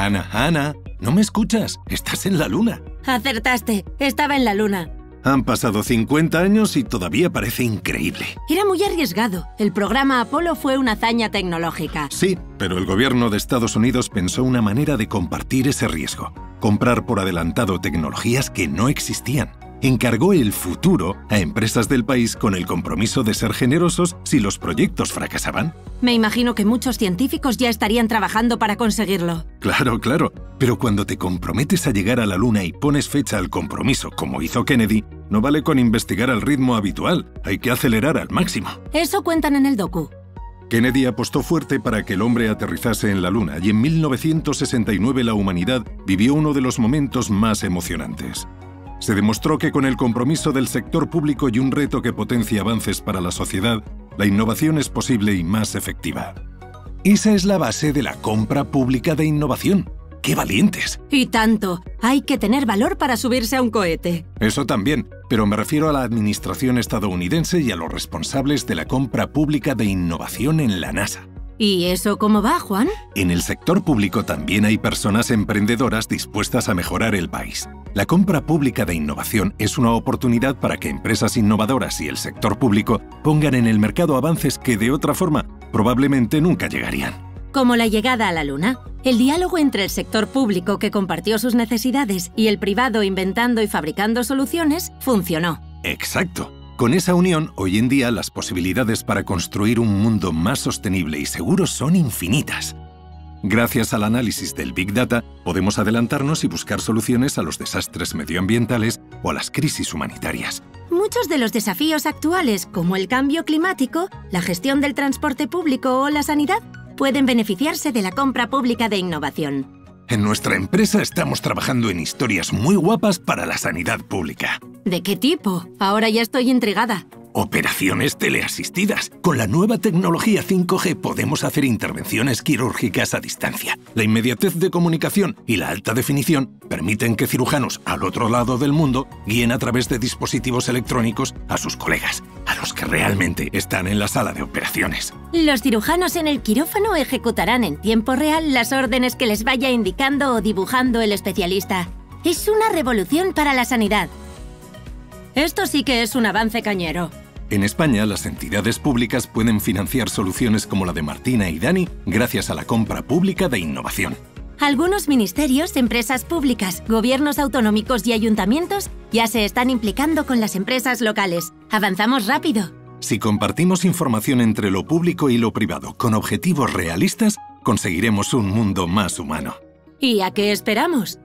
Ana, ¿no me escuchas? Estás en la Luna. Acertaste, estaba en la Luna. Han pasado 50 años y todavía parece increíble. Era muy arriesgado. El programa Apolo fue una hazaña tecnológica. Sí, pero el gobierno de Estados Unidos pensó una manera de compartir ese riesgo. Comprar por adelantado tecnologías que no existían. Encargó el futuro a empresas del país con el compromiso de ser generosos si los proyectos fracasaban. Me imagino que muchos científicos ya estarían trabajando para conseguirlo. Claro. Pero cuando te comprometes a llegar a la Luna y pones fecha al compromiso, como hizo Kennedy, no vale con investigar al ritmo habitual. Hay que acelerar al máximo. Eso cuentan en el docu. Kennedy apostó fuerte para que el hombre aterrizase en la Luna y en 1969 la humanidad vivió uno de los momentos más emocionantes. Se demostró que con el compromiso del sector público y un reto que potencia avances para la sociedad, la innovación es posible y más efectiva. Esa es la base de la compra pública de innovación. ¡Qué valientes! Y tanto. Hay que tener valor para subirse a un cohete. Eso también, pero me refiero a la administración estadounidense y a los responsables de la compra pública de innovación en la NASA. ¿Y eso cómo va, Juan? En el sector público también hay personas emprendedoras dispuestas a mejorar el país. La compra pública de innovación es una oportunidad para que empresas innovadoras y el sector público pongan en el mercado avances que de otra forma probablemente nunca llegarían. Como la llegada a la Luna, el diálogo entre el sector público que compartió sus necesidades y el privado inventando y fabricando soluciones funcionó. Exacto. Con esa unión, hoy en día las posibilidades para construir un mundo más sostenible y seguro son infinitas. Gracias al análisis del Big Data, podemos adelantarnos y buscar soluciones a los desastres medioambientales o a las crisis humanitarias. Muchos de los desafíos actuales, como el cambio climático, la gestión del transporte público o la sanidad, pueden beneficiarse de la compra pública de innovación. En nuestra empresa estamos trabajando en historias muy guapas para la sanidad pública. ¿De qué tipo? Ahora ya estoy intrigada. Operaciones teleasistidas. Con la nueva tecnología 5G podemos hacer intervenciones quirúrgicas a distancia. La inmediatez de comunicación y la alta definición permiten que cirujanos al otro lado del mundo guíen a través de dispositivos electrónicos a sus colegas, a los que realmente están en la sala de operaciones. Los cirujanos en el quirófano ejecutarán en tiempo real las órdenes que les vaya indicando o dibujando el especialista. Es una revolución para la sanidad. Esto sí que es un avance cañero. En España, las entidades públicas pueden financiar soluciones como la de Martina y Dani gracias a la compra pública de innovación. Algunos ministerios, empresas públicas, gobiernos autonómicos y ayuntamientos ya se están implicando con las empresas locales. Avanzamos rápido. Si compartimos información entre lo público y lo privado con objetivos realistas, conseguiremos un mundo más humano. ¿Y a qué esperamos?